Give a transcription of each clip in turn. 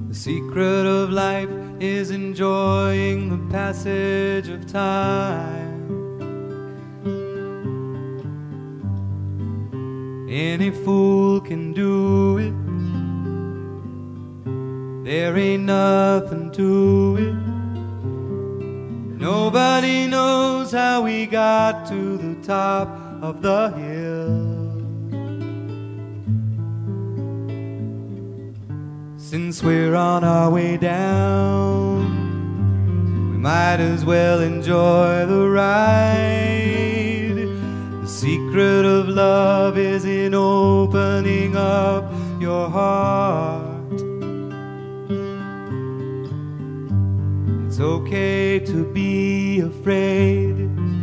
The secret of life is enjoying the passage of time. Any fool can do it. There ain't nothing to it. Nobody knows how we got to the top of the hill. Since we're on our way down, we might as well enjoy the ride. The secret of love is in opening up your heart. It's okay to be afraid.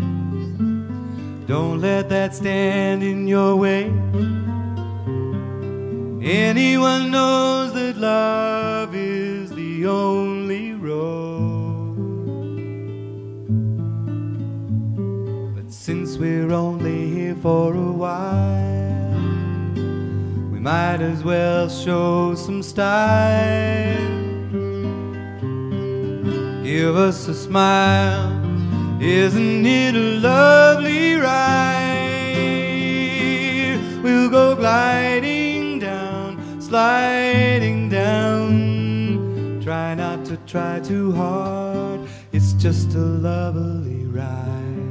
Don't let that stand in your way. Anyone knows that love is the only road. But since we're only here for a while, we might as well show some style. Give us a smile, isn't it a lovely ride? We'll go gliding down, sliding down. Try not to try too hard, it's just a lovely ride.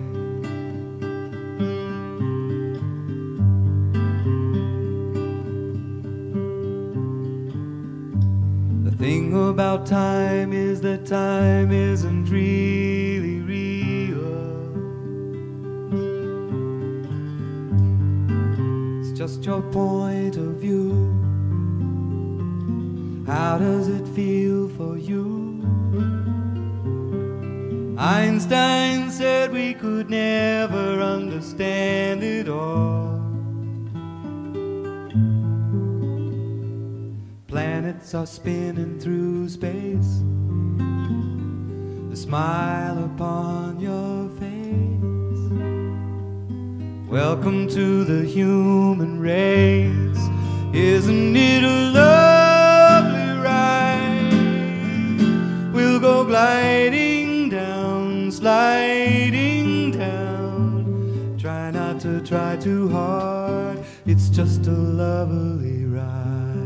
The thing about time is that time isn't really real. It's just your point of view. How does it feel for you? Einstein said we could never understand it all. Planets are spinning through space. The smile upon your face. Welcome to the human race. Isn't it a lovely ride? We'll go gliding down, sliding down. Try not to try too hard, it's just a lovely ride.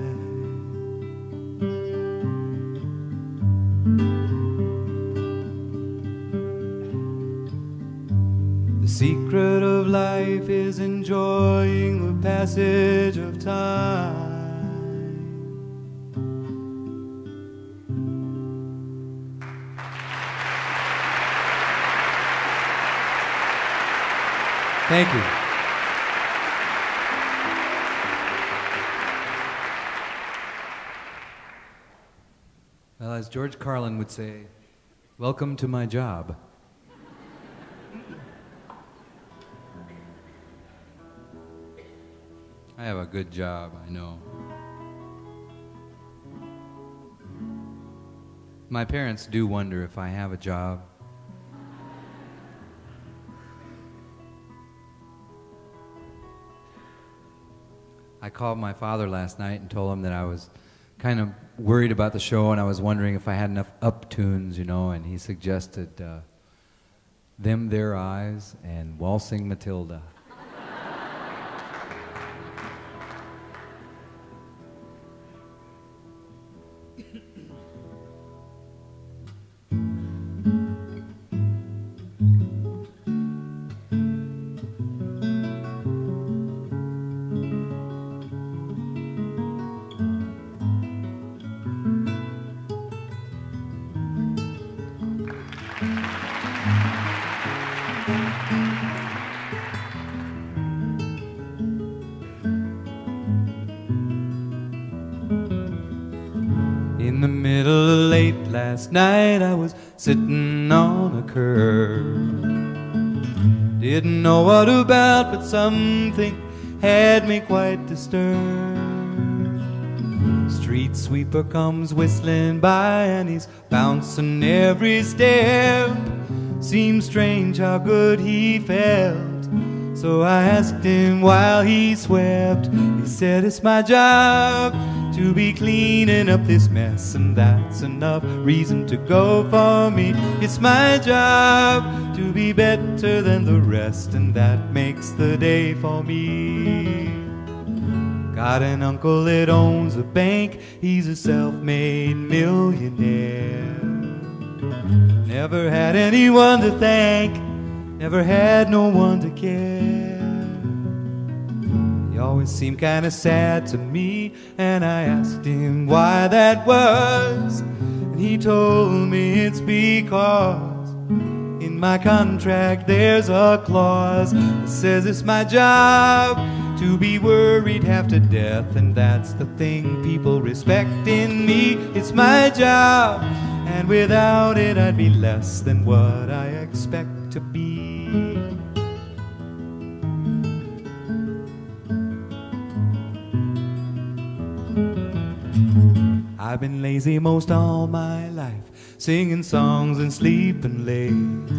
The secret of life is enjoying the passage of time. Thank you. Well, as George Carlin would say, welcome to my job. I have a good job, I know. My parents do wonder if I have a job. I called my father last night and told him that I was kind of worried about the show and I was wondering if I had enough up-tunes, you know, and he suggested Them, Their Eyes and Waltzing Matilda. In the middle of late last night, I was sitting on a curb. Didn't know what about, but something had me quite disturbed. Street sweeper comes whistling by and he's bouncing every step. Seemed strange how good he felt, so I asked him while he swept. He said, it's my job to be cleaning up this mess, and that's enough reason to go for me. It's my job to be better than the rest, and that makes the day for me. Got an uncle that owns a bank, he's a self-made millionaire. Never had anyone to thank, never had no one to care. He always seemed kind of sad to me, and I asked him why that was, and he told me it's because in my contract there's a clause that says it's my job to be worried half to death, and that's the thing people respect in me. It's my job, and without it I'd be less than what I expect to be. I've been lazy most all my life, singing songs and sleeping late.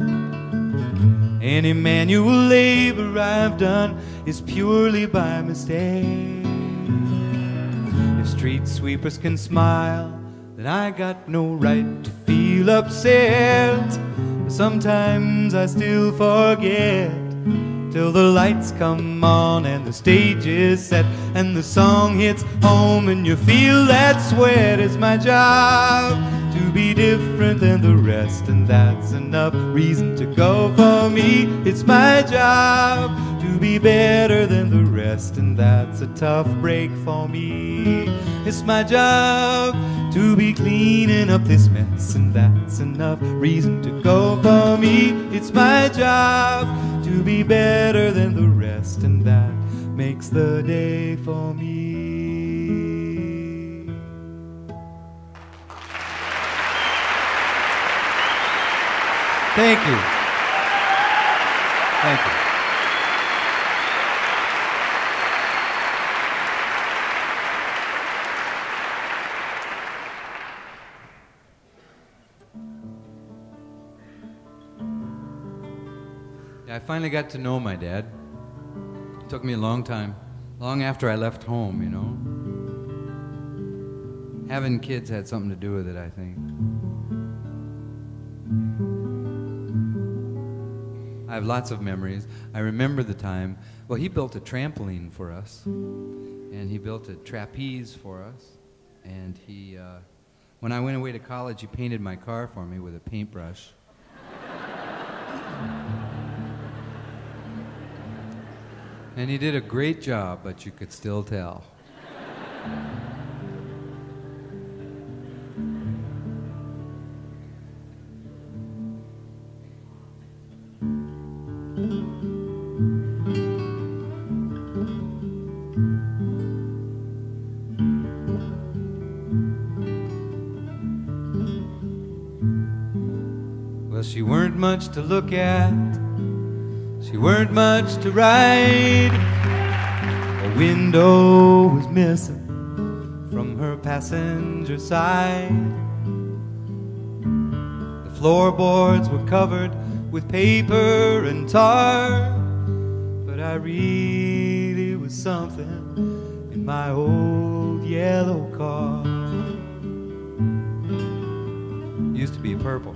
Any manual labor I've done is purely by mistake. If street sweepers can smile, then I got no right to feel upset. But sometimes I still forget till the lights come on and the stage is set and the song hits home and you feel that sweat. It's my job to be different than the rest, and that's enough reason to go for me. It's my job to be better than the rest, and that's a tough break for me. It's my job to be cleaning up this mess, and that's enough reason to go for me. It's my job to be better than the rest, and that makes the day for me. Thank you. Thank you. I finally got to know my dad. It took me a long time, long after I left home, you know. Having kids had something to do with it, I think. I have lots of memories. I remember the time, well, he built a trampoline for us, and he built a trapeze for us, and he, when I went away to college, he painted my car for me with a paintbrush. And he did a great job, but you could still tell. Well, she weren't much to look at, she weren't much to ride. A window was missing from her passenger side. The floorboards were covered with paper and tar, but I really was something in my old yellow car. Used to be purple.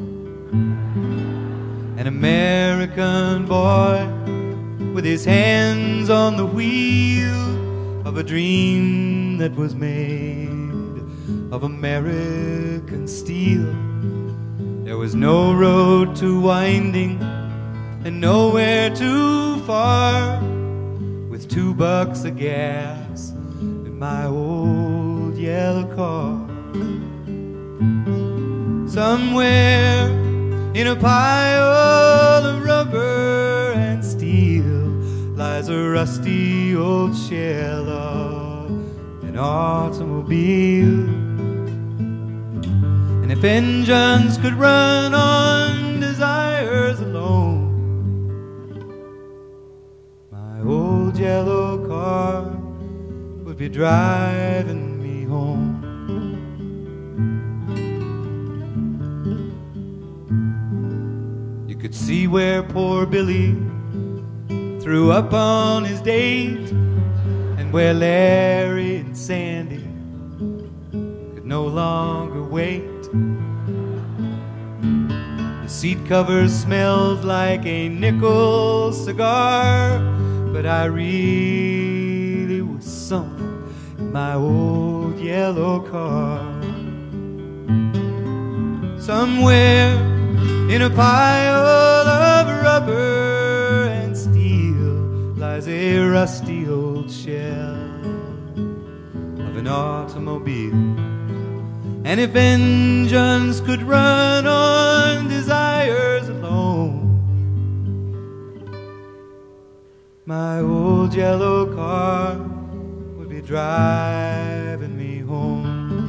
An American boy with his hands on the wheel of a dream that was made of American steel. There was no road too winding and nowhere too far, with $2 of gas in my old yellow car. Somewhere in a pile of rubber and steel lies a rusty old shell of an automobile. And if engines could run on desires alone, my old yellow car would be driving me home. You could see where poor Billy threw up on his date, and where Larry and Sandy no longer wait. The seat cover smelled like a nickel cigar, but I really was something in my old yellow car. Somewhere in a pile of rubber and steel lies a rusty old shell of an automobile. And if engines could run on desires alone, my old yellow car would be driving me home.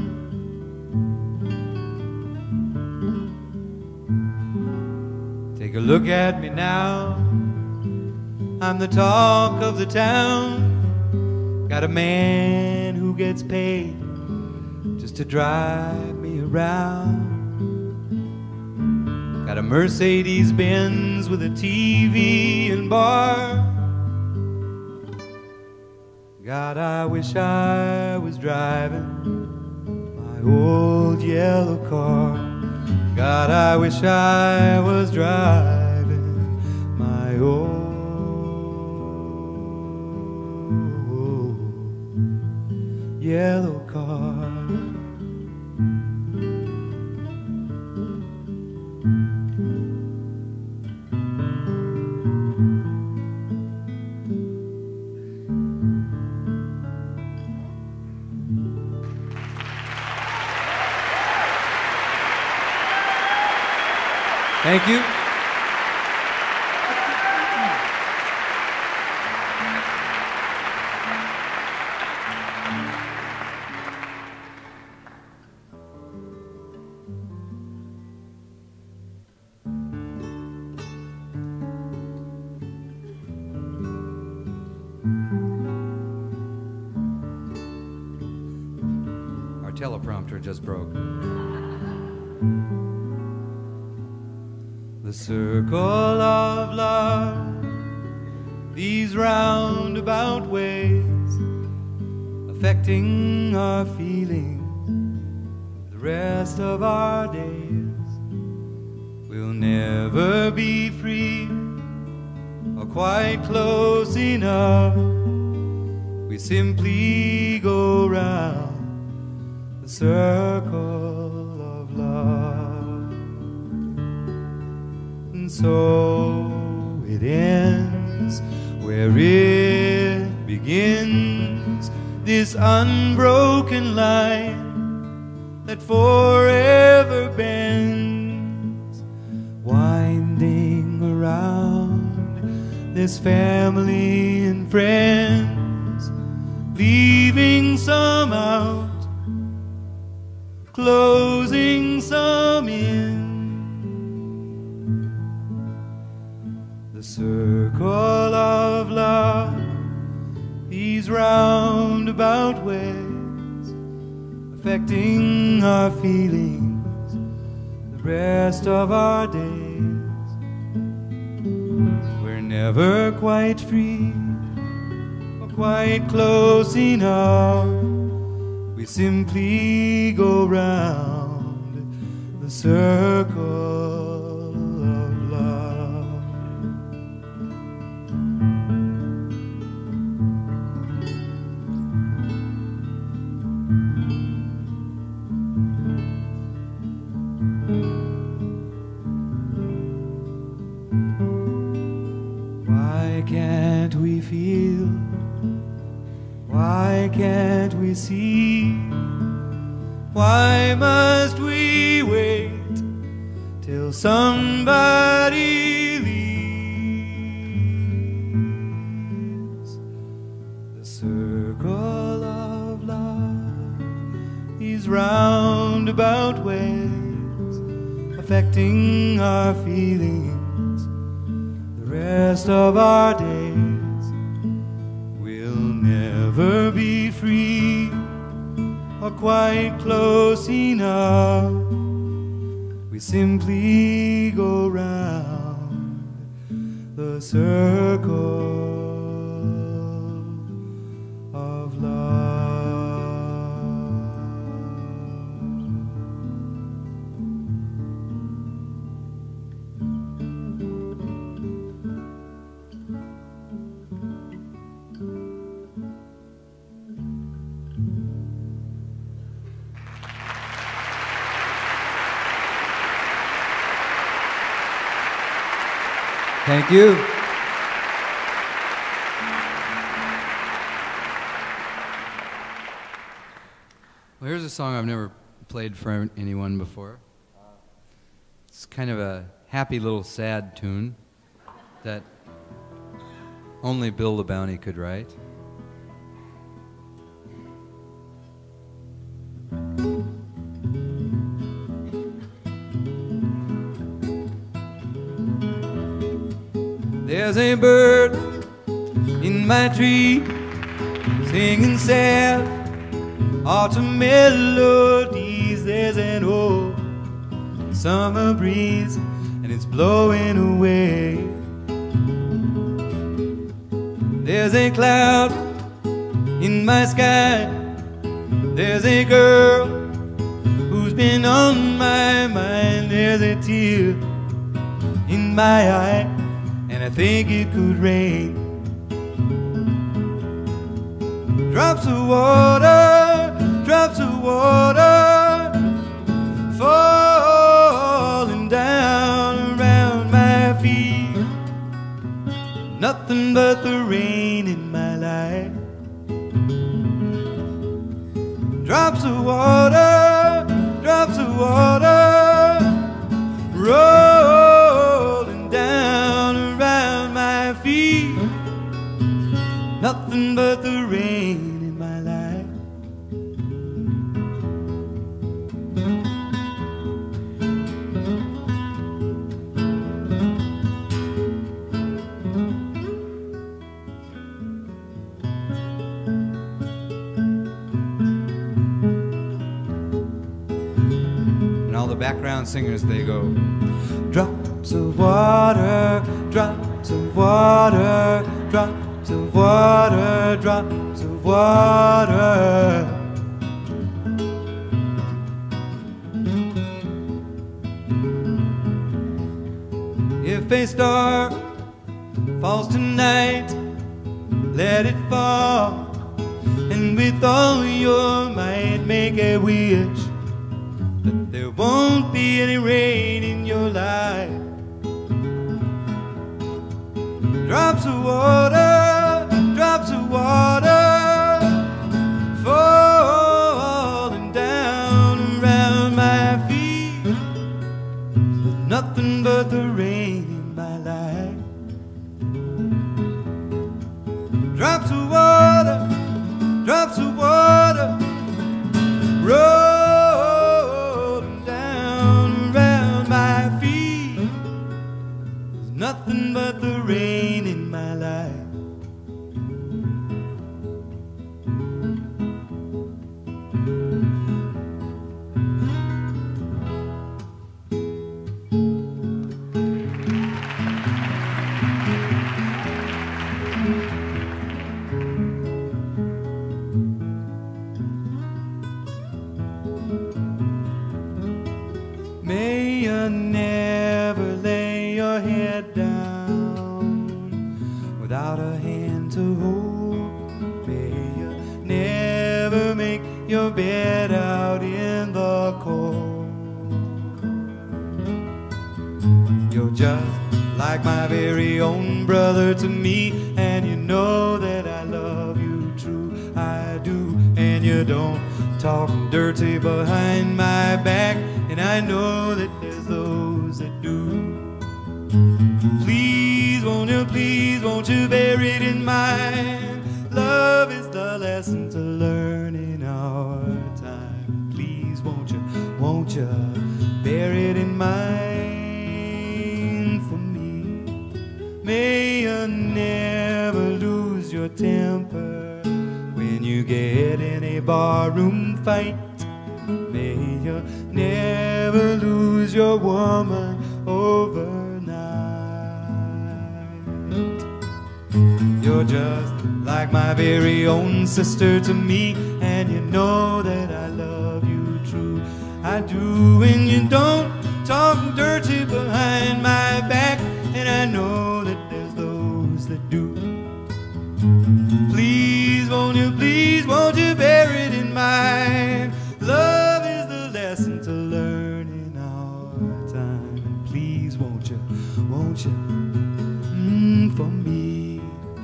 Take a look at me now, I'm the talk of the town. Got a man who gets paid just to drive me around. Got a Mercedes-Benz with a TV and bar. God, I wish I was driving my old yellow car. God, I wish I was driving my old yellow car. Thank you. Our teleprompter just broke. The circle of love, these roundabout ways, affecting our feelings the rest of our days. We'll never be free or quite close enough. We simply go round the circle of love. And so it ends where it begins, this unbroken line that forever bends, winding around this family and friends, leaving some out, closing some in. The circle of love, these roundabout ways, affecting our feelings the rest of our days. We're never quite free or quite close enough. We simply go round the circle. Why can't we feel? Why can't we see? Why must we wait till somebody leaves? The circle of love, these roundabout ways, affecting our feelings the rest of our days. We'll never be free or quite close enough. We simply go round the circle of love. Thank you. Well, here's a song I've never played for anyone before. It's kind of a happy little sad tune that only Bill the Bounty could write. There's a bird in my tree singing sad autumn melodies. There's an old summer breeze and it's blowing away. There's a cloud in my sky. There's a girl who's been on my mind. There's a tear in my eye and I think it could rain. Drops of water, falling down around my feet. Nothing but the rain in my life. Drops of water, rolling down around my feet. Nothing but the rain in my life. And all the background singers, they go, drops of water, drops of water, drops of water, drops of water. If a star falls tonight, let it fall, and with all your might make a wish that there won't be any rain in your life. Drops of water, falling down around my feet. There's nothing but the rain in my life. Drops of water, rolling down around my feet. There's nothing but the rain in my life. May you never lay your head down without a hand to hold. May you never make your bed out in the cold. You're just like my very own brother to me, and you know that I love you true, I do. And you don't talk dirty behind my back, and I know that there's those that do. Please, won't you bear it in mind? Love is the lesson to learn in our time. Please, won't you bear it in mind for me? May you never lose your temper when you get in a barroom fight. May you never lose your woman overnight. You're just like my very own sister to me, and you know that I love you true, I do. And you don't talk dirty behind my back, and I know that there's those that do. Please, won't you bear it in mind? Love is the lesson to learn in our time. Please, won't you for me.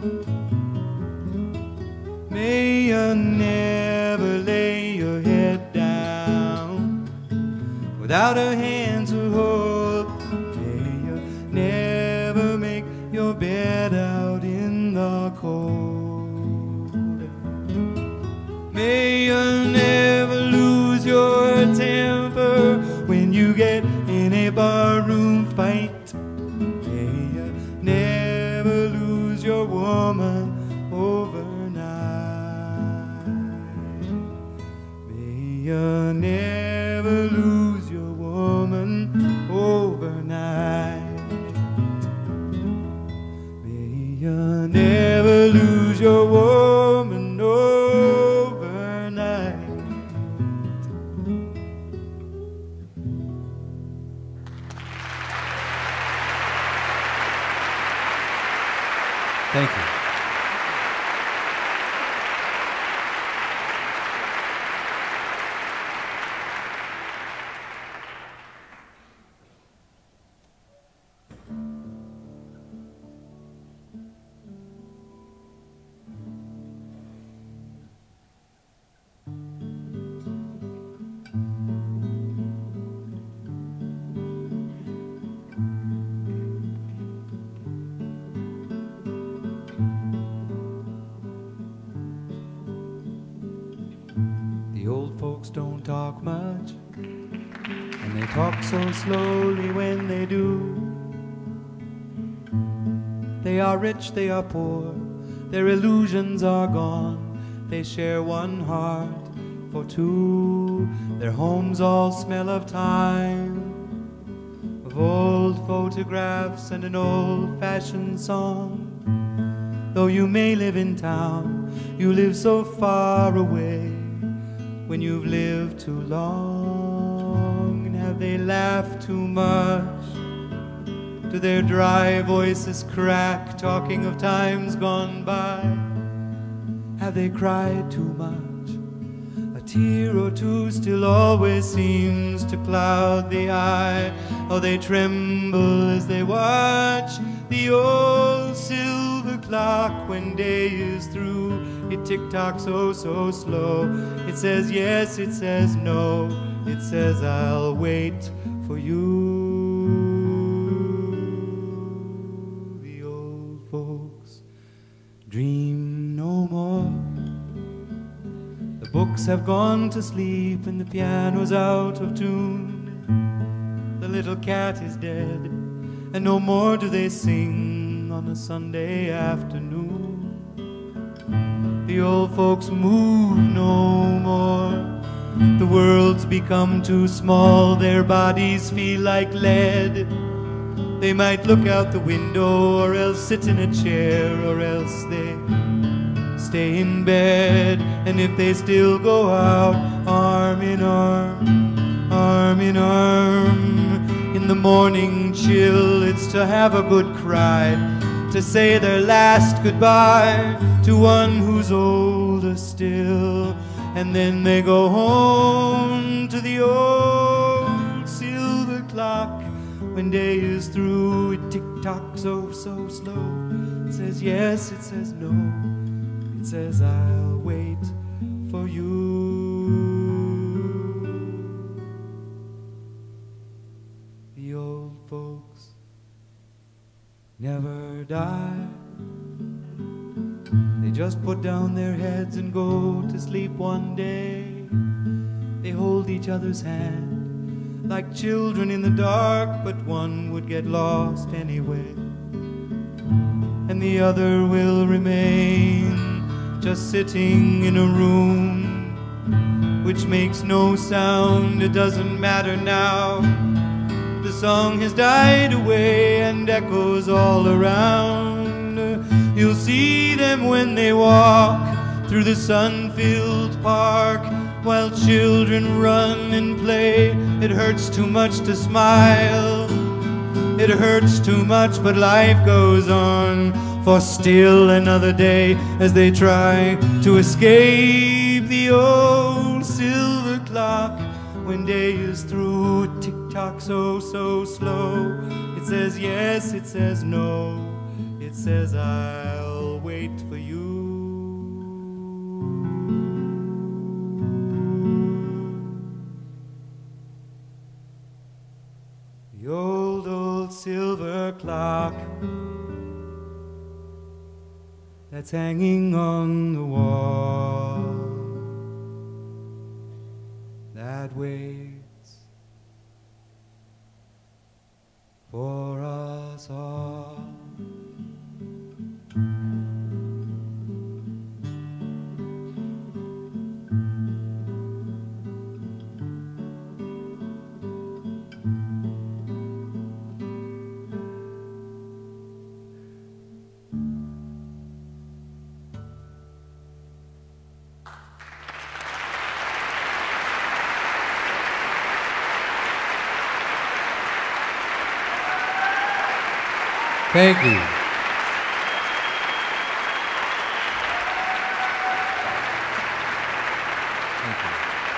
May you never lay your head down without a hand to hold. May you never make your bed out in the cold. May you never lose your temper when you get in a barroom fight. May you never lose your woman overnight. May you never lose your woman overnight. May you never lose your woman overnight. Thank you. The old folks don't talk much, and they talk so slowly when they do. They are rich, they are poor, their illusions are gone. They share one heart for two. Their homes all smell of time, of old photographs and an old-fashioned song. Though you may live in town, you live so far away. When you've lived too long, and have they laughed too much? Do their dry voices crack, talking of times gone by? Have they cried too much? A tear or two still always seems to cloud the eye. Oh, they tremble as they watch the old silver clock when day is through. It tick-tocks oh so slow. It says yes, it says no. It says I'll wait for you. The old folks dream no more. The books have gone to sleep and the piano's out of tune. The little cat is dead and no more do they sing on a Sunday afternoon. The old folks move no more. The world's become too small. Their bodies feel like lead. They might look out the window or else sit in a chair or else they stay in bed. And if they still go out arm in arm, arm in arm, in the morning chill, it's to have a good cry, to say their last goodbye to one who's older still. And then they go home to the old silver clock. When day is through, it tick-tocks oh so slow. It says yes, it says no. It says I'll wait for you. The old folks never die. They just put down their heads and go to sleep one day. They hold each other's hand like children in the dark, but one would get lost anyway, and the other will remain just sitting in a room which makes no sound. It doesn't matter now. The song has died away and echoes all around. You'll see them when they walk through the sun-filled park, while children run and play. It hurts too much to smile. It hurts too much, but life goes on for still another day as they try to escape the old silver clock. When day is through, it tick-tocks oh so slow. It says yes, it says no. It it says I'll wait for you. The old silver clock that's hanging on the wall that waits for us all. Thank you. Thank you.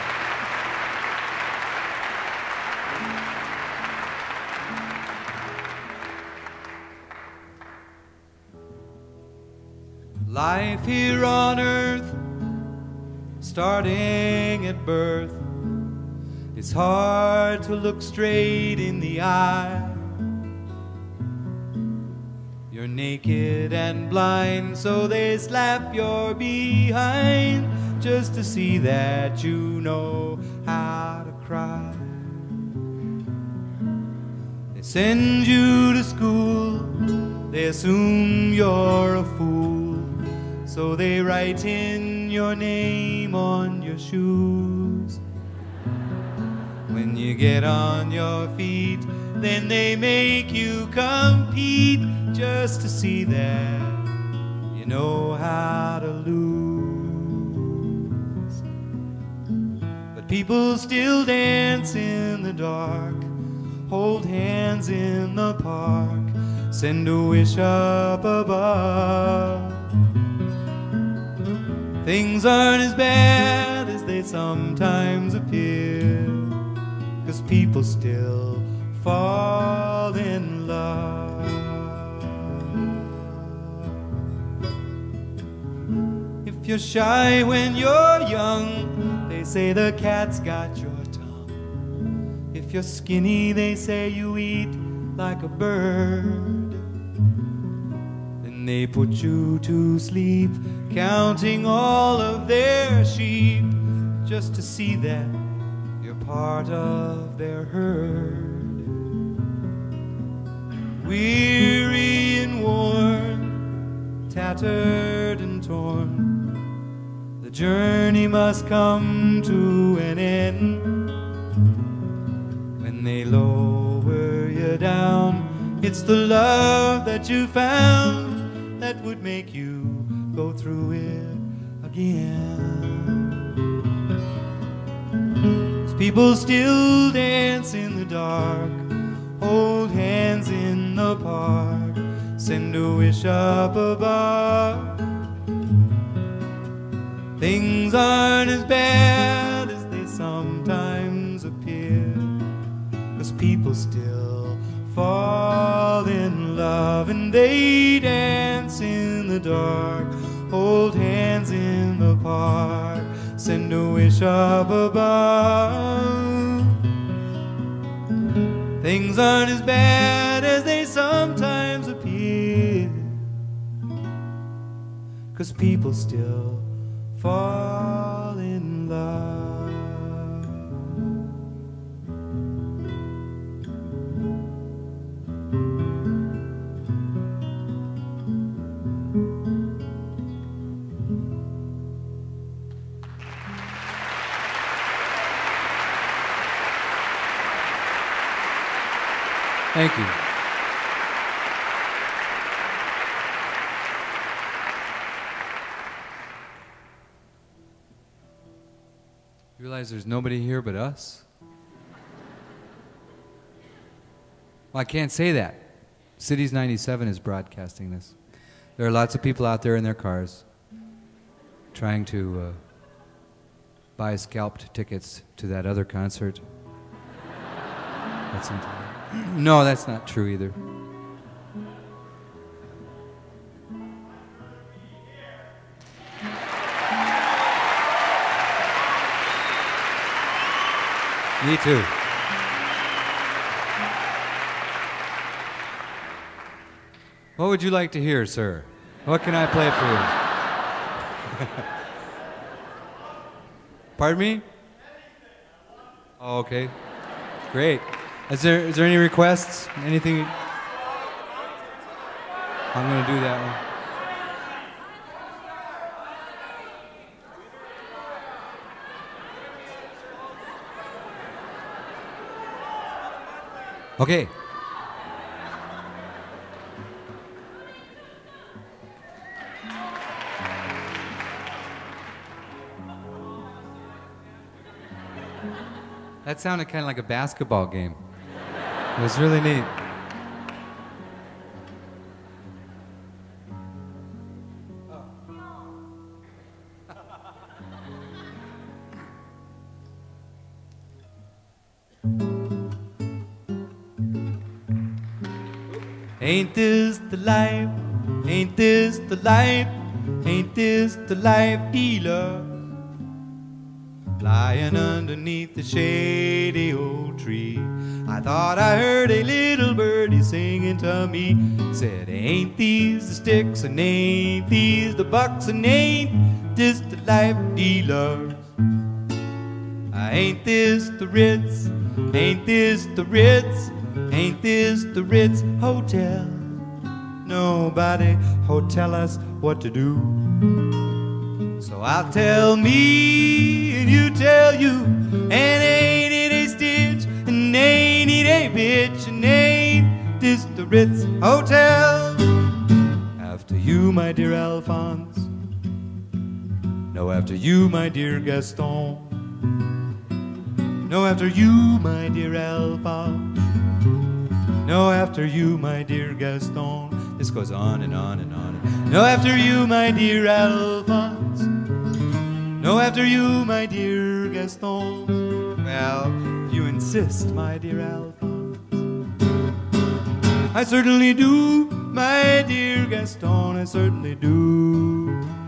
Life here on earth, starting at birth, it's hard to look straight in the eye. You're naked and blind, so they slap your behind just to see that you know how to cry. They send you to school, they assume you're a fool, so they write in your name on your shoes. When you get on your feet, then they make you compete just to see that you know how to lose. But people still dance in the dark, hold hands in the park, send a wish up above. Things aren't as bad as they sometimes appear, 'cause people still fall in love. If you're shy when you're young, they say the cat's got your tongue. If you're skinny, they say you eat like a bird. Then they put you to sleep, counting all of their sheep, just to see that you're part of their herd. Weary and worn, tattered and torn, the journey must come to an end. When they lower you down, it's the love that you found that would make you go through it again. 'Cause people still dance in the dark, hold hands in the park, send a wish up above. Things aren't as bad as they sometimes appear, 'cause people still fall in love. And they dance in the dark, hold hands in the park, send a wish up above. Things aren't as bad as they sometimes appear, 'cause people still fall in love. Thank you. You realize there's nobody here but us? Well, I can't say that. Cities 97 is broadcasting this. There are lots of people out there in their cars trying to buy scalped tickets to that other concert. That's entirely. No, that's not true either. Me too. What would you like to hear, sir? What can I play for you? Pardon me? Oh, okay. Great. Is there any requests? Anything? I'm going to do that one. Okay. That sounded kind of like a basketball game. It was really neat. Ain't this the life? Ain't this the life? Ain't this the life, dealer? Lying underneath the shady old tree, I thought I heard a little birdie singing to me. Said, ain't these the sticks, and ain't these the bucks, and ain't this the life, dealer? Ain't this the Ritz? Ain't this the Ritz? Ain't this the Ritz Hotel? Nobody will tell us what to do. So I'll tell me and you tell you, and ain't it a stitch, and ain't it a bitch, and ain't this the Ritz Hotel? After you, my dear Alphonse. No, after you, my dear Gaston. No, after you, my dear Alphonse. No, after you, my dear Gaston. This goes on and on and on. No, after you, my dear Alphonse. No, after you, my dear Gaston. Well, if you insist, my dear Alphonse. I certainly do, my dear Gaston, I certainly do.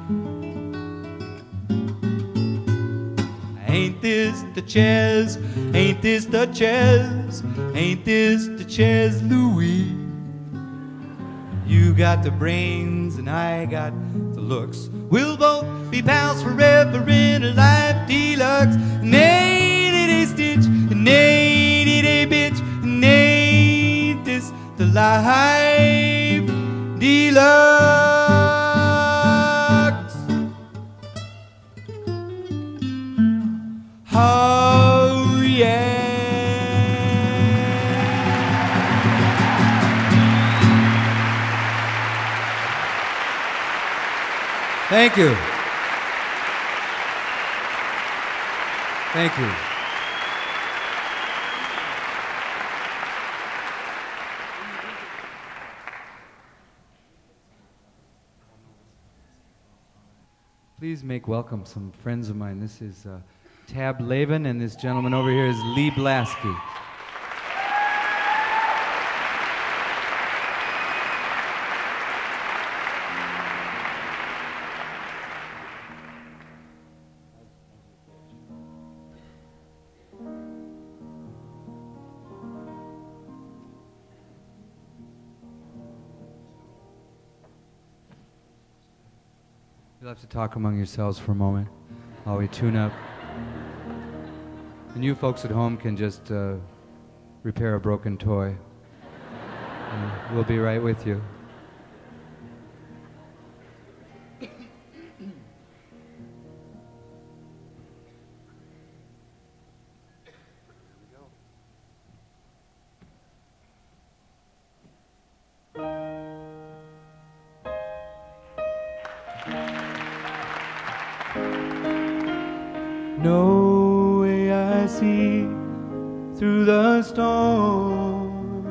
Ain't this the Ches? Ain't this the Ches? Ain't this the Ches Louis? You got the brains and I got the looks. We'll both be pals forever in a life deluxe. And ain't it a stitch, and ain't it a bitch, and ain't this the life deluxe? Oh yeah. Thank you. Thank you. Please make welcome some friends of mine. This is Tab Laven, and this gentleman over here is Lee Blaske. You'll have to talk among yourselves for a moment while we tune up. And you folks at home can just repair a broken toy. And we'll be right with you. No way I see through the storm.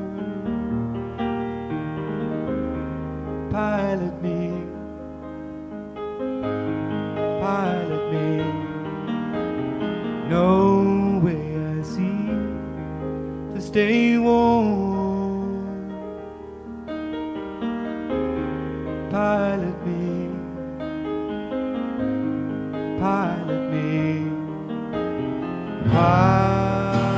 Pilot me, pilot me. No way I see to stay warm. Pilot me, pilot me. Pilot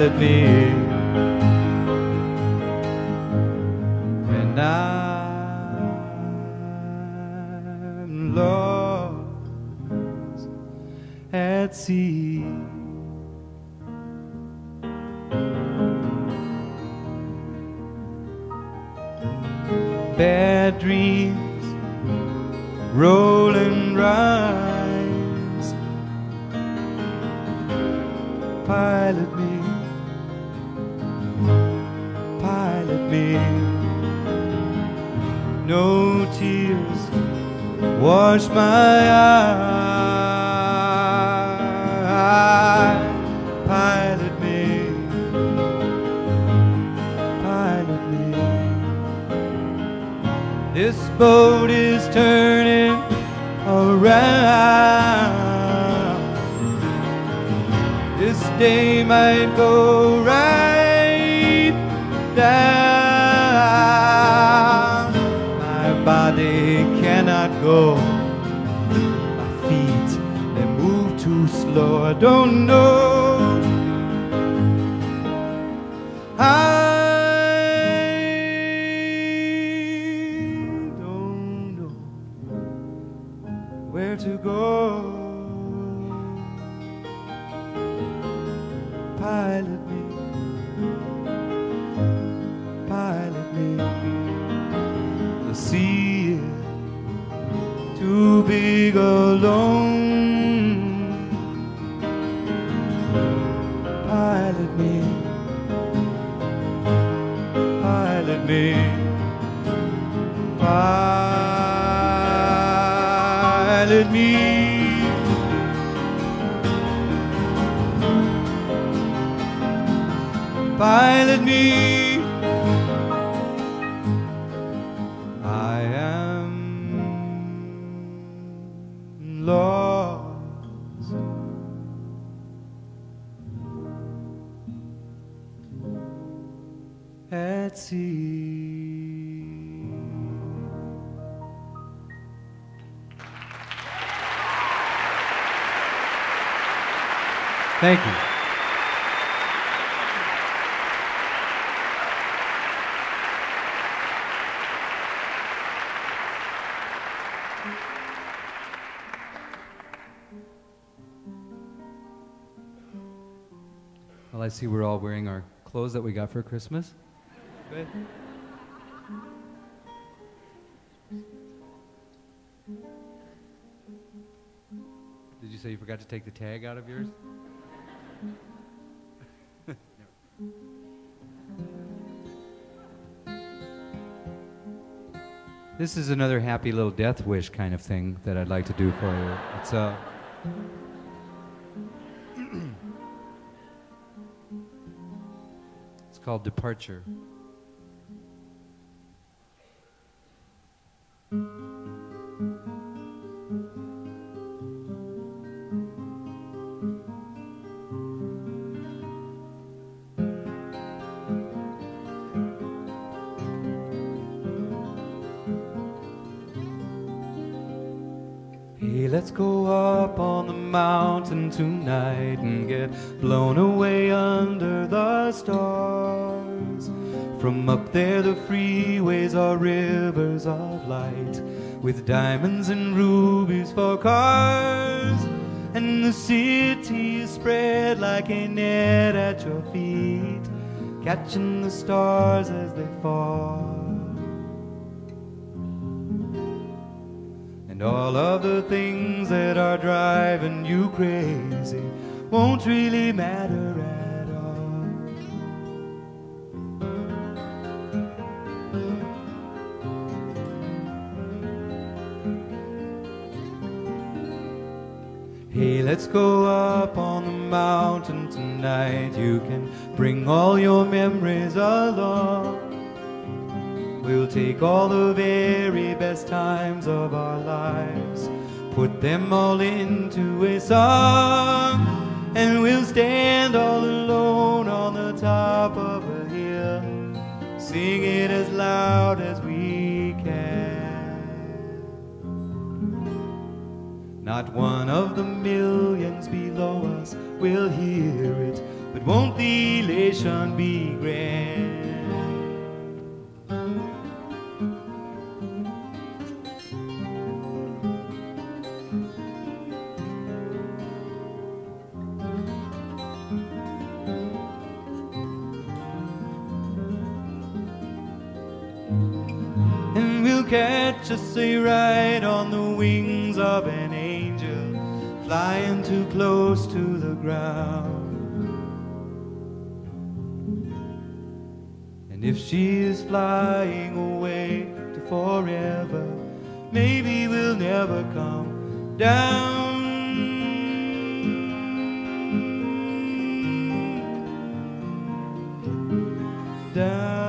pilot me when I'm lost at sea. Bad dreams roll and rise, pilot me, pilot me. No tears wash my eyes, pilot me, pilot me. This boat is turning around. This day might go right down. My body cannot go. My feet, they move too slow. I don't know. To go, pilot me, pilot me. The sea is too big alone. Pilot me, pilot me, pilot me. Pilot me. I am lost at sea. Thank you. Well, I see we're all wearing our clothes that we got for Christmas. Good. Did you say you forgot to take the tag out of yours? This is another happy little death wish kind of thing that I'd like to do for you. It's it's called Departure. Hey, let's go up on the mountain tonight and get blown away under the stars. From up there the freeways are rivers of light, with diamonds and rubies for cars. And the city is spread like a net at your feet, catching the stars as they fall. And all of the things that are driving you crazy won't really matter at all. Hey, let's go up on the mountain tonight. You can bring all your memories along. We'll take all the very best times of our lives, put them all into a song, and we'll stand all alone on the top of a hill, sing it as loud as we can. Not one of the millions below us will hear it, but won't the elation be grand? And we'll catch us a ride on the wings of an angel, flying too close to the ground. And if she is flying away to forever, maybe we'll never come down. Down.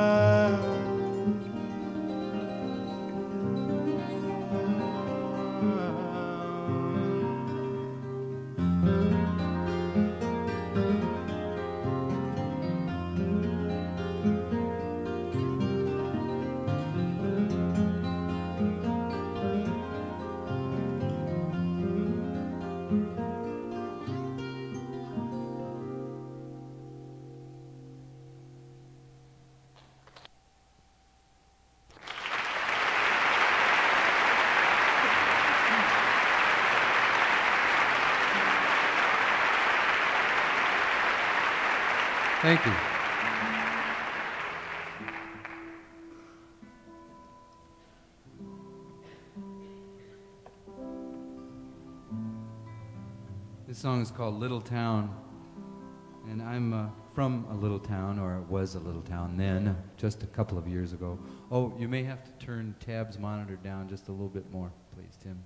Thank you. This song is called Little Town, and I'm from a little town, or it was a little town then, just a couple of years ago. Oh, you may have to turn Tab's monitor down just a little bit more, please, Tim.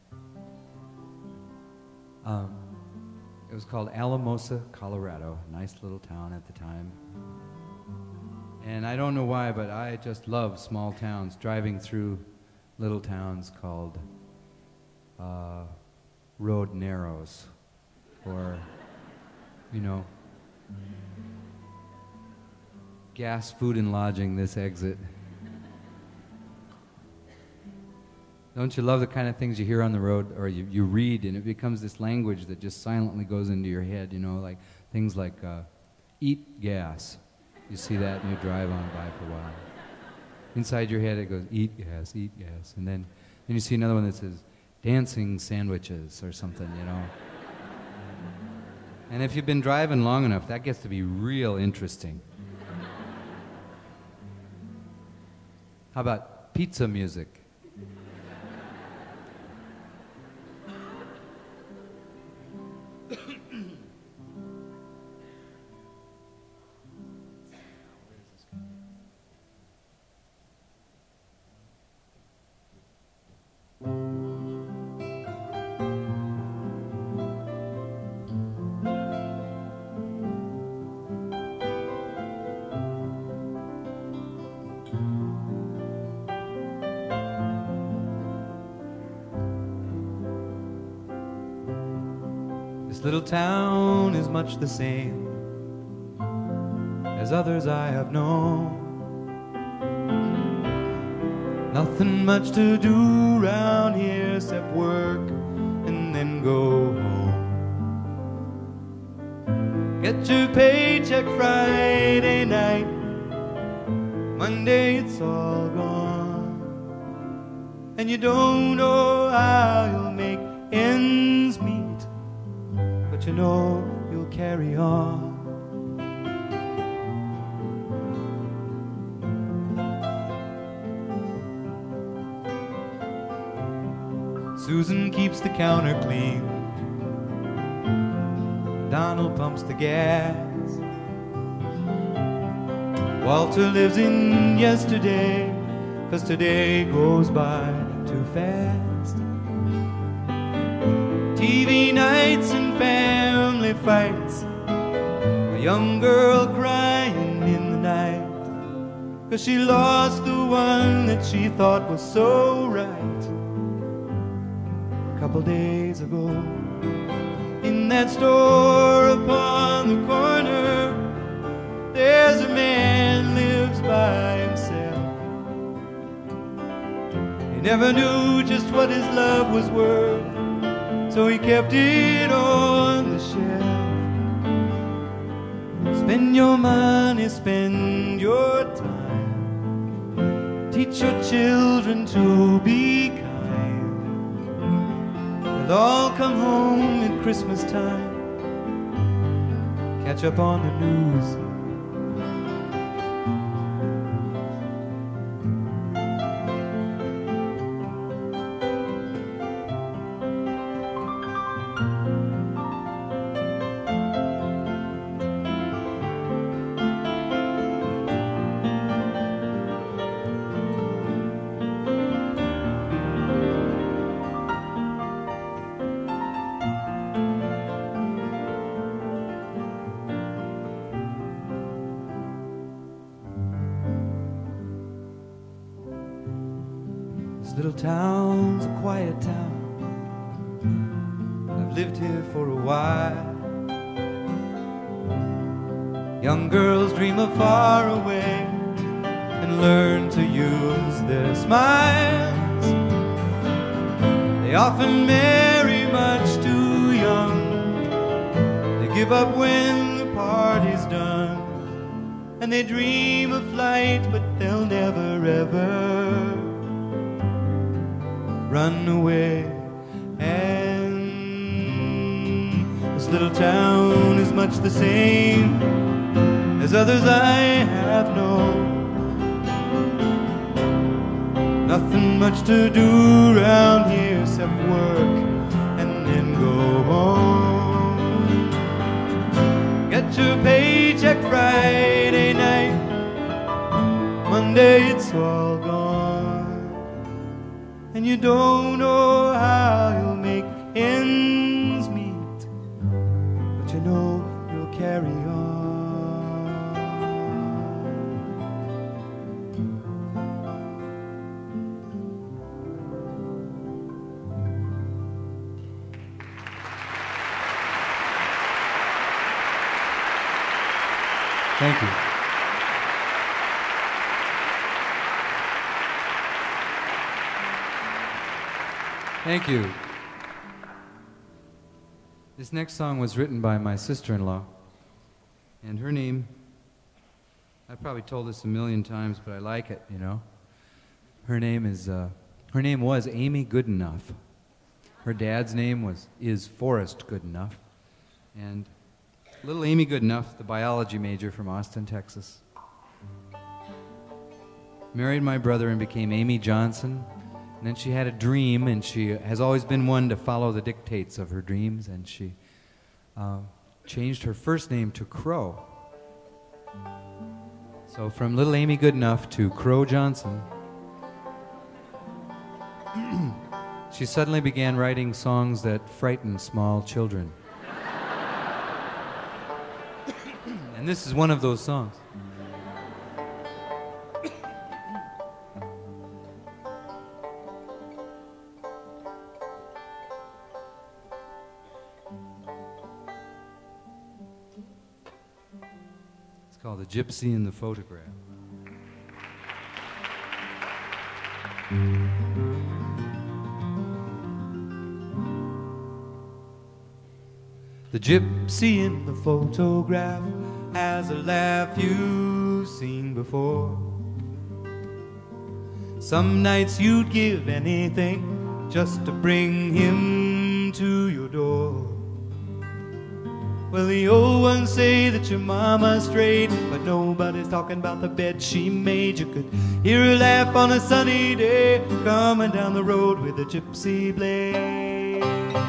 It was called Alamosa, Colorado, a nice little town at the time. And I don't know why, but I just love small towns, driving through little towns called Road Narrows, or, you know, gas, food, and lodging, this exit. Don't you love the kind of things you hear on the road, or you read, and it becomes this language that just silently goes into your head, you know, like things like eat gas. You see that and you drive on by for a while. Inside your head it goes, eat gas, and then you see another one that says, dancing sandwiches or something, you know. And if you've been driving long enough, that gets to be real interesting. How about pizza music? This little town is much the same as others I have known. Nothing much to do round here except work and then go home. Get your paycheck Friday night, Monday it's all gone, and you don't know how you'll make ends meet, but you know you'll carry on. Susan keeps the counter clean, Donald pumps the gas, Walter lives in yesterday, 'cause today goes by too fast. TV nights and family fights, a young girl crying in the night, 'cause she lost the one that she thought was so right. A couple days ago, in that store upon the corner, there's a man lives by himself. He never knew just what his love was worth, so he kept it on the shelf. Spend your money, spend your time. Teach your children to be kind. They'll all come home at Christmas time. Catch up on the news. This little town's a quiet town. I've lived here for a while. Young girls dream of far away and learn to use their smiles. They often marry much too young. They give up when the party's done. And they dream of flight, but they'll never ever run away. And this little town is much the same as others I have known. Nothing much to do round here except work and then go home. Get your paycheck Friday night, Monday it's all gone. And you don't know how you'll make ends meet, but you know you'll carry on. Thank you. Thank you. This next song was written by my sister-in-law, and her name, I've probably told this a million times, but I like it, you know. Her name was Amy Goodenough. Her dad's name is Forrest Goodenough, and little Amy Goodenough, the biology major from Austin, Texas, married my brother and became Amy Johnson. And then she had a dream, and she has always been one to follow the dictates of her dreams, and she changed her first name to Crow. So from little Amy Goodenough to Crow Johnson, she suddenly began writing songs that frighten small children. And this is one of those songs. Called The Gypsy in the Photograph. The gypsy in the photograph has a laugh you've seen before. Some nights you'd give anything just to bring him to your door. Well, the old ones say that your mama's straight, but nobody's talking about the bed she made. You could hear her laugh on a sunny day, coming down the road with a gypsy blade.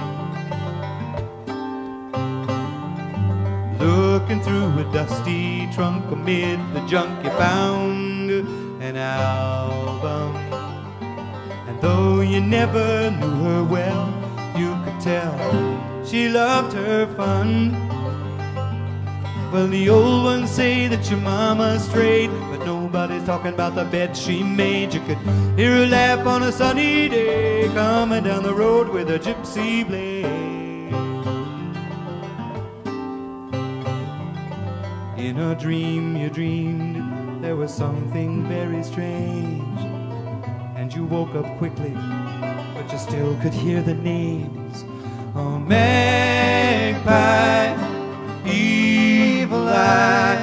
Looking through a dusty trunk amid the junk, you found an album. And though you never knew her well, you could tell she loved her fun. Well, the old ones say that your mama's straight, but nobody's talking about the bed she made. You could hear her laugh on a sunny day, coming down the road with a gypsy blade. In a dream you dreamed there was something very strange, and you woke up quickly, but you still could hear the names. Oh, magpie, evil eye,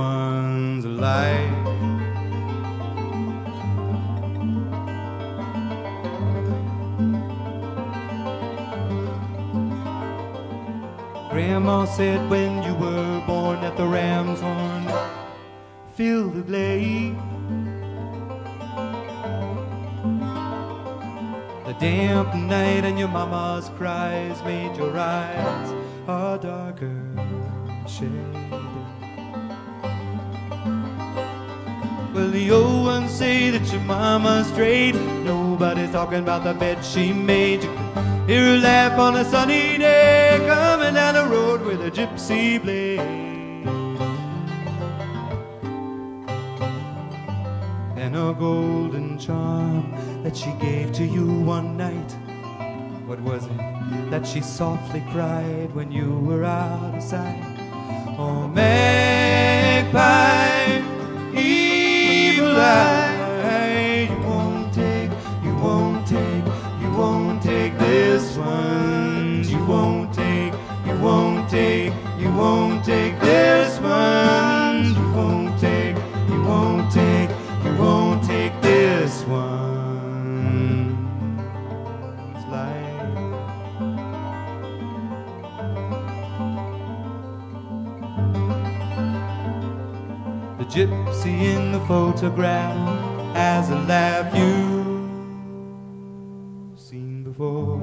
one's life. Grandma said when you were born that the ram's horn filled the glade. The damp night and your mama's cries made your eyes a darker shade. Well, the old ones say that your mama's straight. Nobody's talking about the bed she made. You can hear her laugh on a sunny day coming down the road with a gypsy blade. And a golden charm that she gave to you one night. What was it that she softly cried when you were out of sight? Oh, magpie, evil eye, you won't take, you won't take, you won't take this one. You won't take, you won't take, you won't take this one. You won't take, you won't take, you won't take this one's life. The gypsy in the photograph has a laugh you've seen before.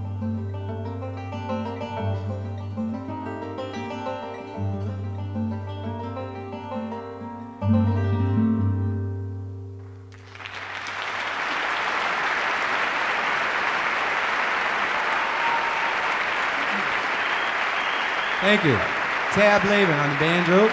Thank you. Tab Laven on the banjo.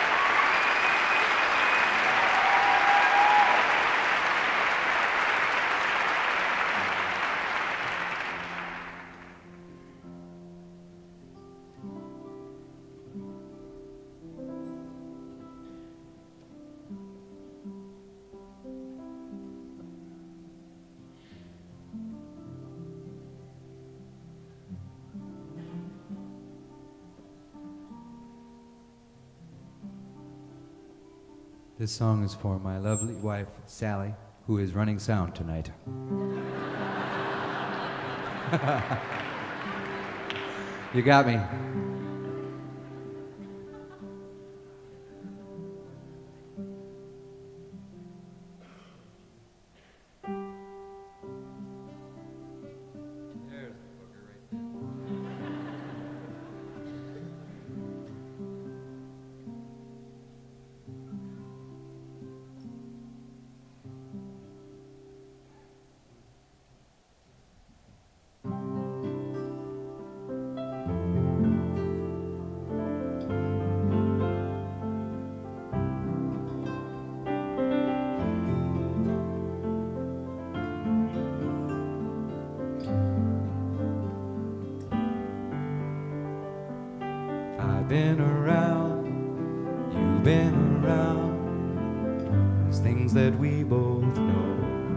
This song is for my lovely wife, Sally, who is running sound tonight. You got me. There's the booger right there. I've been around, you've been around. There's things that we both know.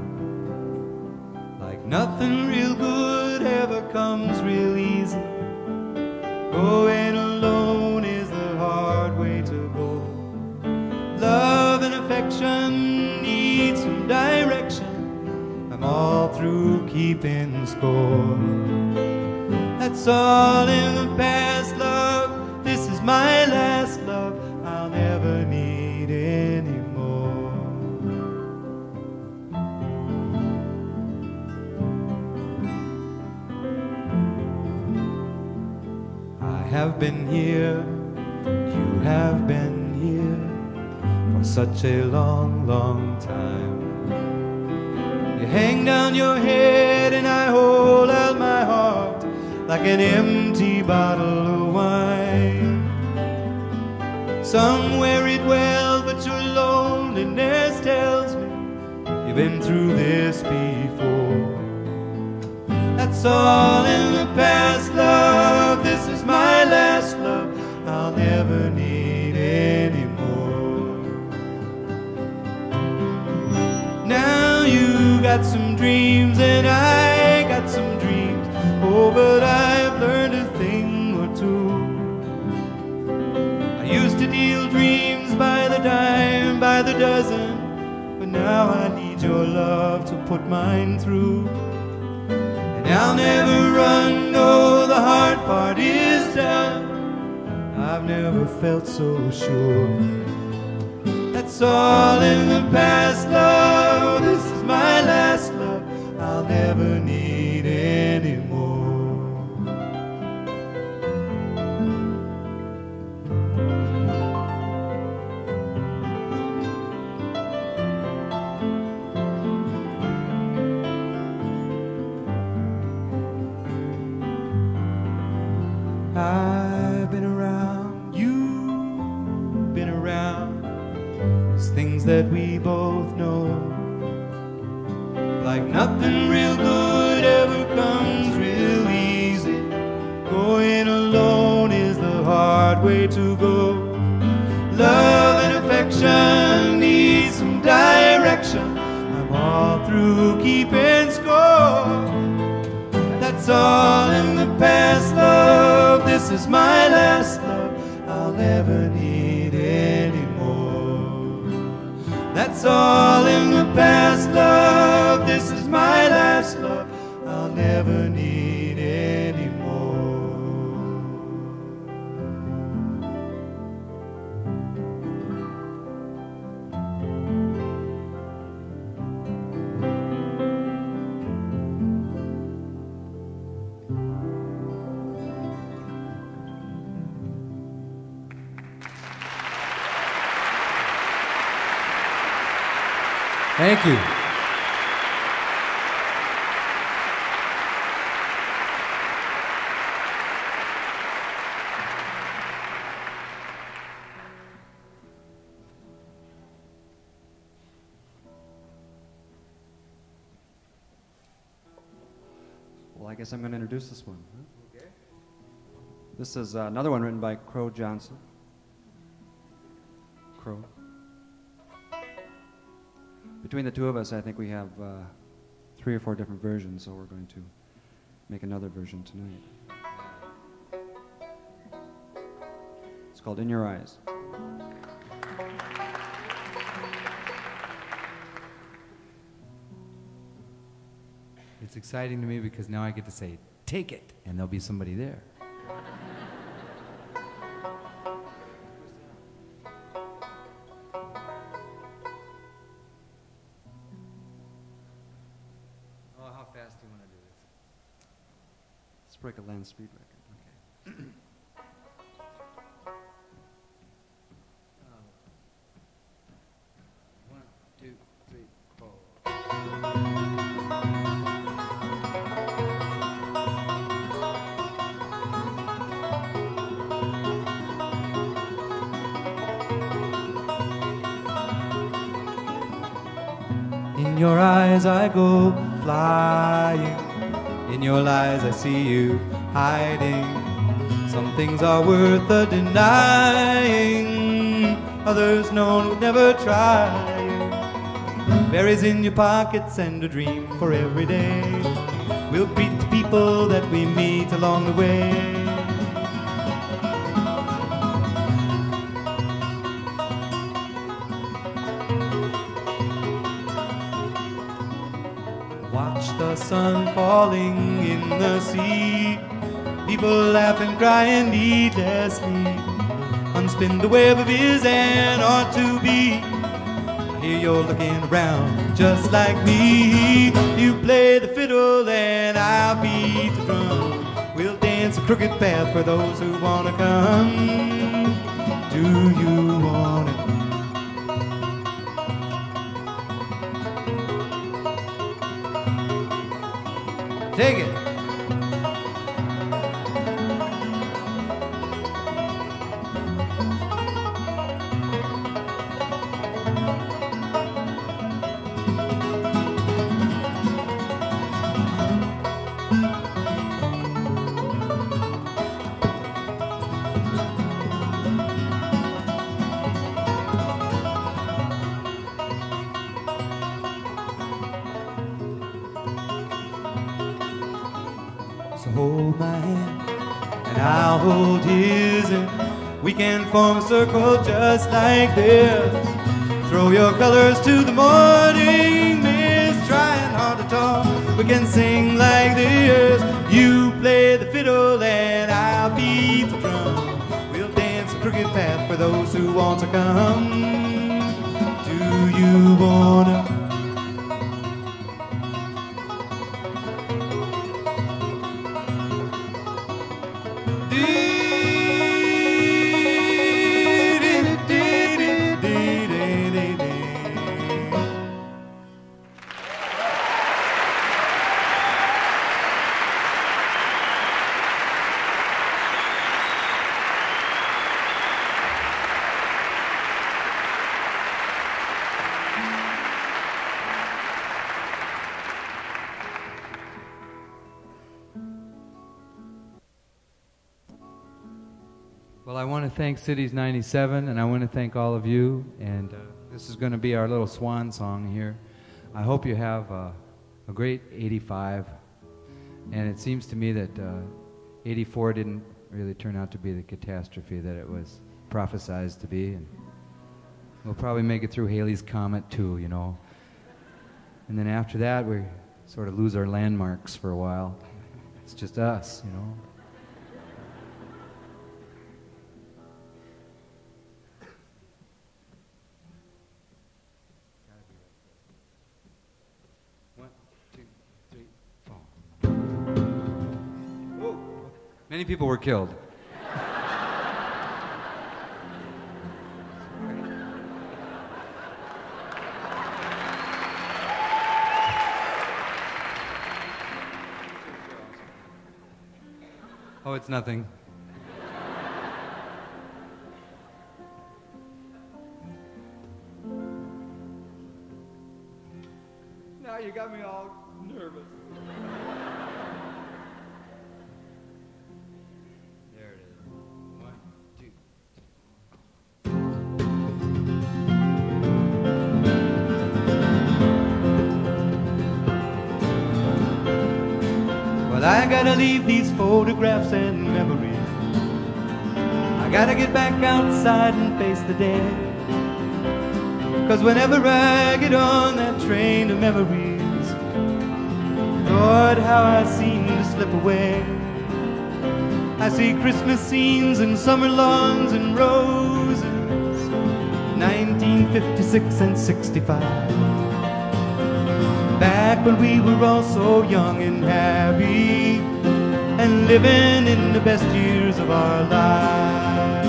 Like nothing real good ever comes real easy. Going alone is the hard way to go. Love and affection need some direction. I'm all through keeping score. That's all in the past, love. This is my last love. I'll never need any more. I have been here, you have been here for such a long, long time. You hang down your head and I hold out my heart like an empty bottle of wine. Some wear it well, but your loneliness tells me you've been through this before. That's all in the past, love. This is my last love. I'll never need any more. Now you got some dreams and I got some dreams. Oh, but I've learned a thing or two. I used to deal dreams by the but now I need your love to put mine through. And I'll never run, no, the hard part is done. I've never felt so sure. That's all in the past, love. This is my last love. I'll never need any more. I've been around, you've been around. There's things that we both know. Like nothing real good ever comes real easy. Going alone is the hard way to go. Love and affection need some direction. I'm all through keeping score. That's all in the past, love. This is my last love. I'll never need any more. That's all in the past, love. This is my last love. I'll never need any more. Thank you. Well, I guess I'm going to introduce this one. Okay. This is another one written by Crow Johnson. Crow. Between the two of us, I think we have 3 or 4 different versions, so we're going to make another version tonight. It's called In Your Eyes. It's exciting to me because now I get to say, take it, and there'll be somebody there. Break a land speed record. Okay. One, two, three, four. In your eyes I go flying. In your lies I see you hiding. Some things are worth the denying. Others known would never try. Berries in your pockets and a dream for every day. We'll greet the people that we meet along the way. Watch the sun falling in the sea. People laugh and cry and needlessly. Unspin the web of his and ought to be. I hear you're looking around just like me. You play the fiddle and I'll beat the drum. We'll dance a crooked path for those who wanna come. Do you want it? Take it. So hold my hand and I'll hold his, and we can form a circle just like this. Throw your colors to the morning mist, trying hard to talk. We can sing like this. You play the fiddle and I'll beat the drum. We'll dance a crooked path for those who want to come. Do you wanna? Well, I want to thank Cities 97, and I want to thank all of you. And this is going to be our little swan song here. I hope you have a great 85. And it seems to me that 84 didn't really turn out to be the catastrophe that it was prophesized to be. And we'll probably make it through Halley's Comet too, you know. And then after that, we sort of lose our landmarks for a while. It's just us, you know. Many people were killed. Oh, it's nothing. Now you got me all nervous. I gotta leave these photographs and memories. I gotta get back outside and face the day. 'Cause whenever I get on that train of memories, Lord, how I seem to slip away. I see Christmas scenes and summer lawns and roses, 1956 and 65. Back when we were all so young and happy and living in the best years of our lives.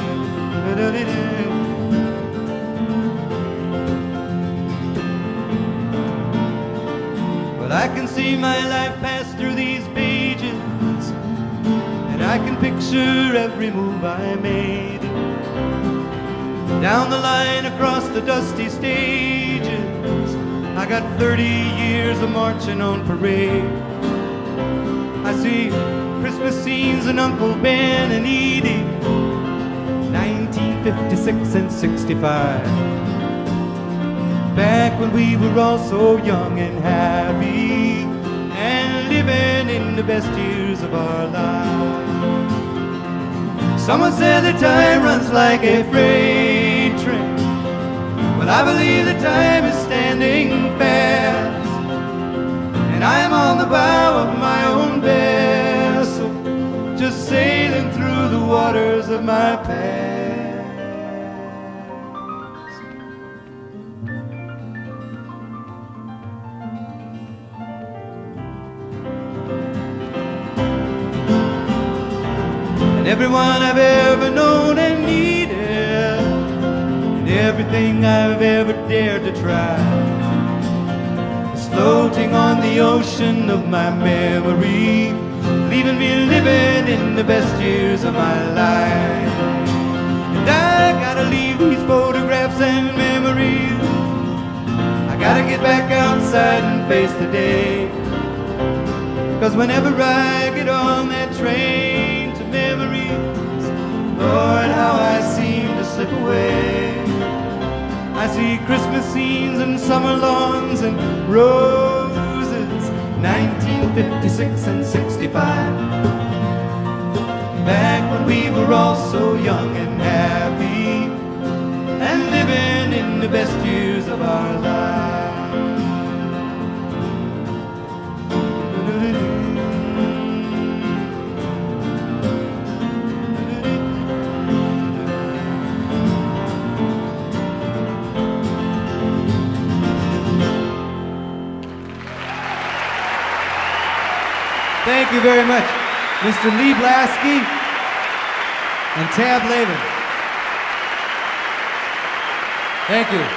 But I can see my life pass through these pages, and I can picture every move I made. Down the line across the dusty stages, I got 30 years of marching on parade. I see Christmas scenes and Uncle Ben and Edie, 1956 and 65. Back when we were all so young and happy and living in the best years of our lives. Someone said that time runs like a freight train. Well, I believe that time is standing fast, and I am on the bow of my own vessel, just sailing through the waters of my past. And everyone I've ever known and needed, everything I've ever dared to try is floating on the ocean of my memory, leaving me living in the best years of my life. And I gotta leave these photographs and memories. I gotta get back outside and face the day. 'Cause whenever I get on that train to memories, Lord, how I seem to slip away. I see Christmas scenes and summer lawns and roses, 1956 and 65. Back when we were all so young and happy and living in the best years years of our lives. Thank you very much, Mr. Lee Blaske and Tab Laven. Thank you.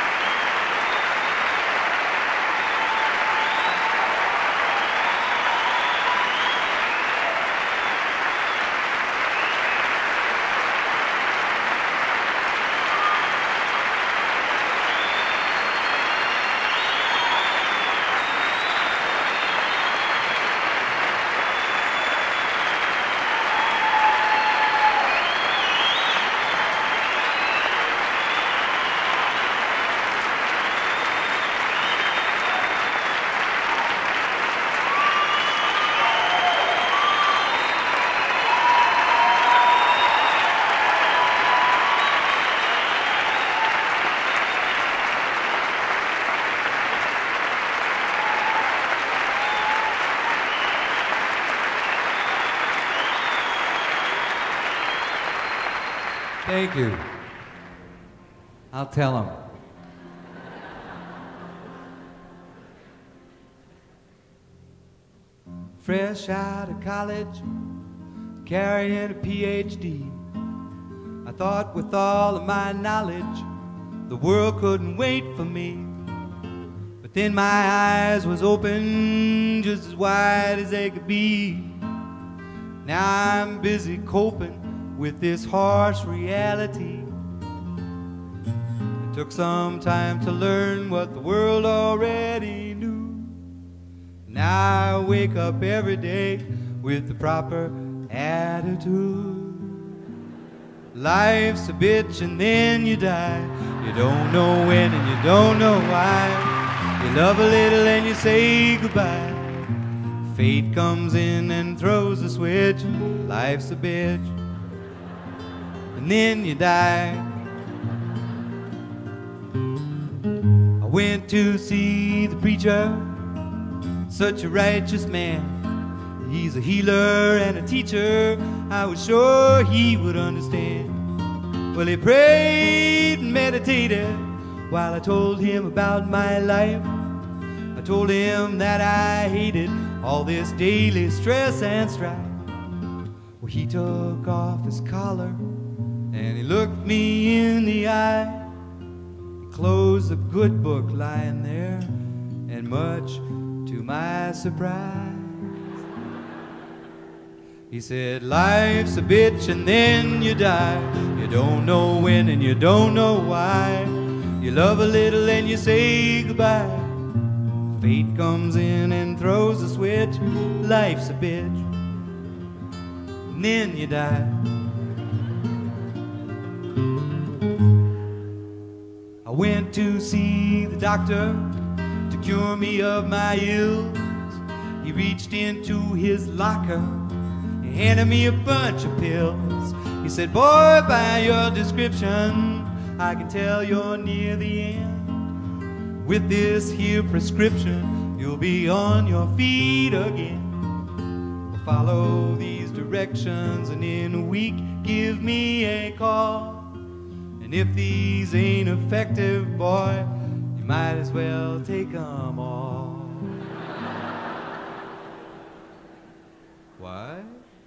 Thank you. I'll tell him. Fresh out of college, carrying a PhD, I thought with all of my knowledge, the world couldn't wait for me. But then my eyes was open just as wide as they could be. Now I'm busy coping with this harsh reality. It took some time to learn what the world already knew. Now I wake up every day with the proper attitude. Life's a bitch and then you die. You don't know when and you don't know why. You love a little and you say goodbye. Fate comes in and throws a switch. Life's a bitch and then you die. I went to see the preacher, such a righteous man. He's a healer and a teacher, I was sure he would understand. Well, he prayed and meditated while I told him about my life. I told him that I hated all this daily stress and strife. Well, he took off his collar and he looked me in the eye. He closed the good book lying there, and much to my surprise, he said, life's a bitch and then you die. You don't know when and you don't know why. You love a little and you say goodbye. Fate comes in and throws a switch. Life's a bitch and then you die. I went to see the doctor to cure me of my ills. He reached into his locker, he handed me a bunch of pills. He said, boy, by your description, I can tell you're near the end. With this here prescription, you'll be on your feet again. Well, follow these directions and in a week give me a call. And if these ain't effective, boy, you might as well take them all. What?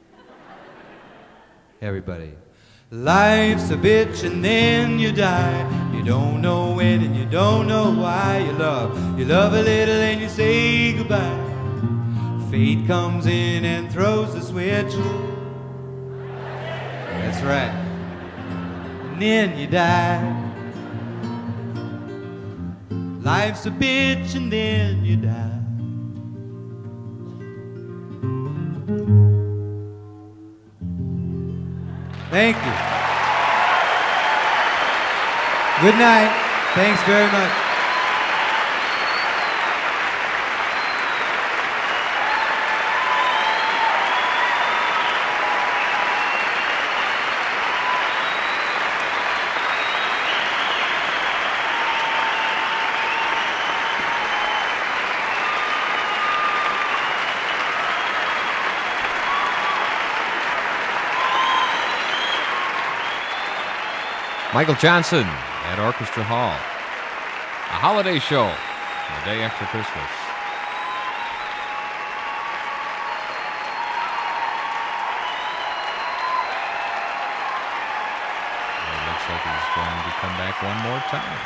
Everybody. Life's a bitch and then you die. You don't know when and you don't know why. You love a little and you say goodbye. Fate comes in and throws the switch. That's right. And then you die. Life's a bitch and then you die. Thank you. Good night. Thanks very much. Michael Johnson at Orchestra Hall. A holiday show the day after Christmas. It looks like he's going to come back one more time.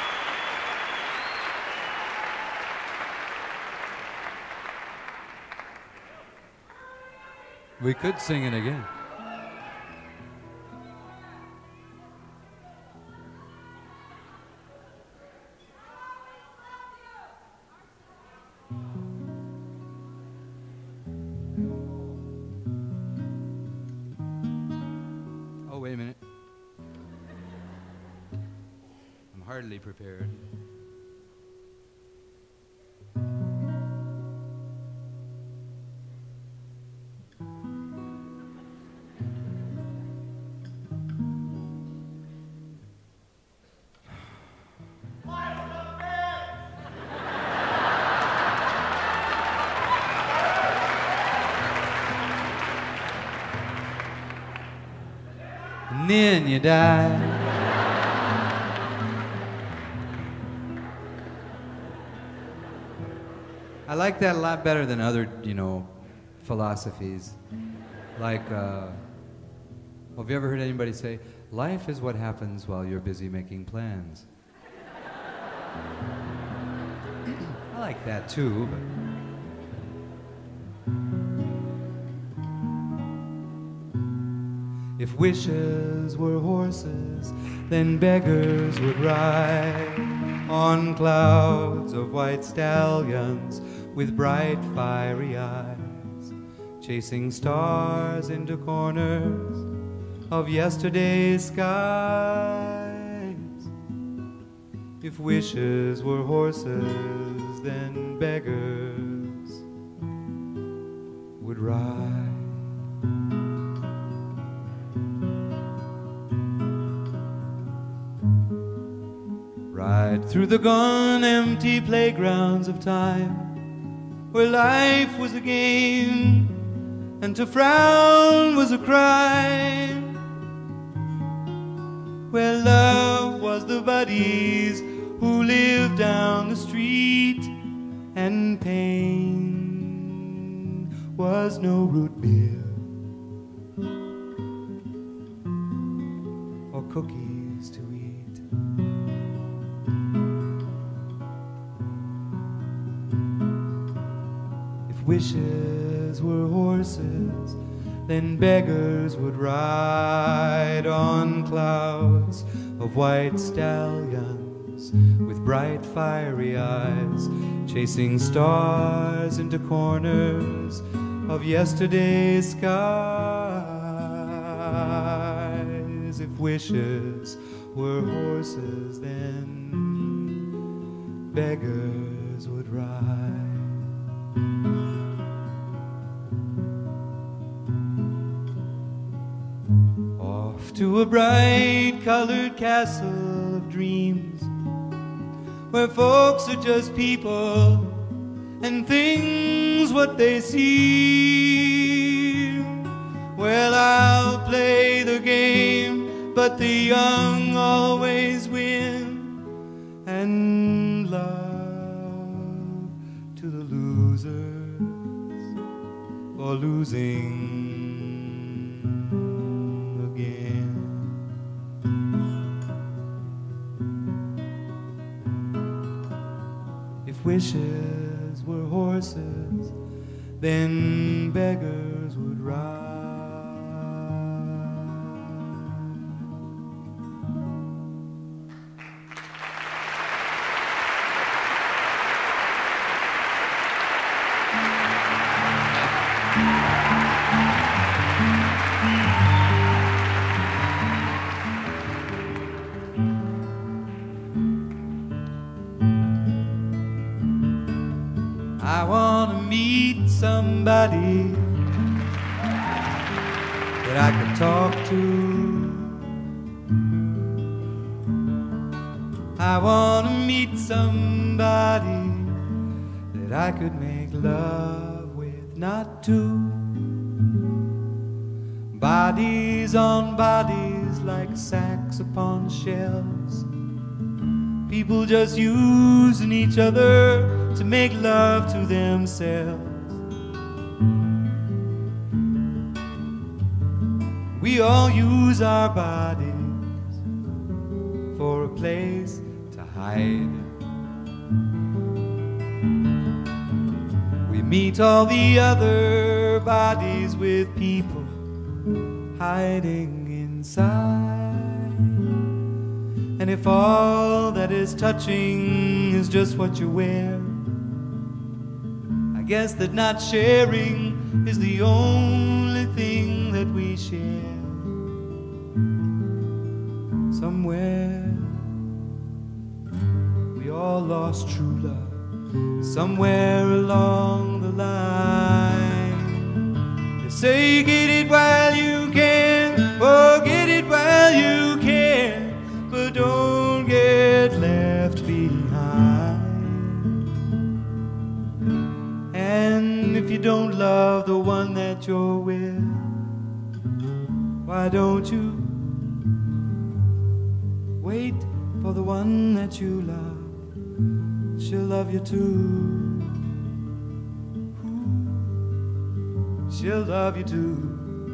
We could sing it again. Oh, wait a minute. I'm hardly prepared. And then you die. I like that a lot better than other, philosophies. Like, have you ever heard anybody say, life is what happens while you're busy making plans? I like that too, but... If wishes were horses, then beggars would ride on clouds of white stallions with bright fiery eyes, chasing stars into corners of yesterday's skies. If wishes were horses, then beggars would ride. Ride through the gone empty playgrounds of time, where life was a game and to frown was a crime, where love was the buddies who lived down the street, and pain was no root beer or cookies to eat. Wishes were horses, then beggars would ride on clouds of white stallions with bright fiery eyes, chasing stars into corners of yesterday's skies. If wishes were horses, then beggars would ride. To a bright colored castle of dreams, where folks are just people and things what they seem. Well, I'll play the game, but the young always win, and love to the losers for losing. Wishes were horses, then beggars would ride. I want to meet somebody that I can talk to. I want to meet somebody that I could make love with, not to. By bodies on bodies like sacks upon shelves. People just using each other to make love to themselves. We all use our bodies for a place to hide. We meet all the other bodies with people hiding inside. And if all that is touching is just what you wear, I guess that not sharing is the only thing that we share. Somewhere we all lost true love, somewhere along the line. They say get it while you can, oh get it while you can, but don't get left behind. And if you don't love the one that you're with, why don't you wait for the one that you love? She'll love you too. She'll love you too.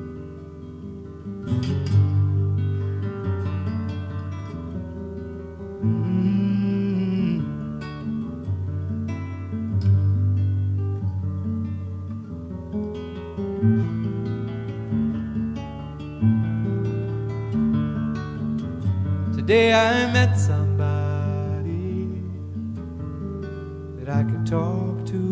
Today I met somebody that I could talk to.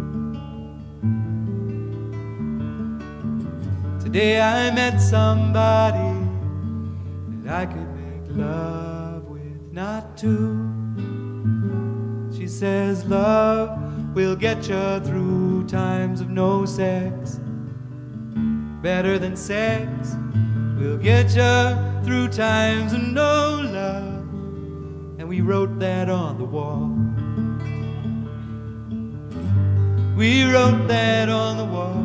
Today I met somebody that I could make love with, not two. She says love will get you through times of no sex. Better than sex will get you through times of no love. And we wrote that on the wall. We wrote that on the wall.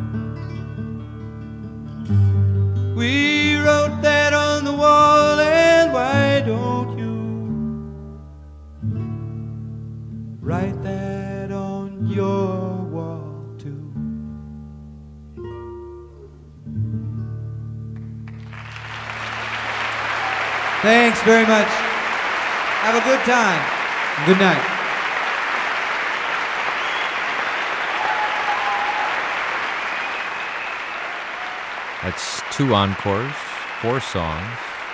We wrote that on the wall, and why don't you write that on your wall too? Thanks very much. Have a good time. Good night. That's 2 encores, 4 songs.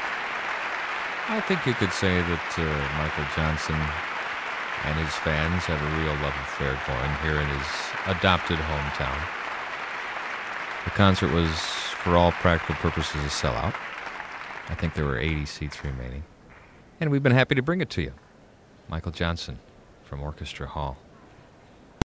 I think you could say that Michael Johnson and his fans have a real love affair going here in his adopted hometown. The concert was, for all practical purposes, a sellout. I think there were 80 seats remaining. And we've been happy to bring it to you. Michael Johnson from Orchestra Hall.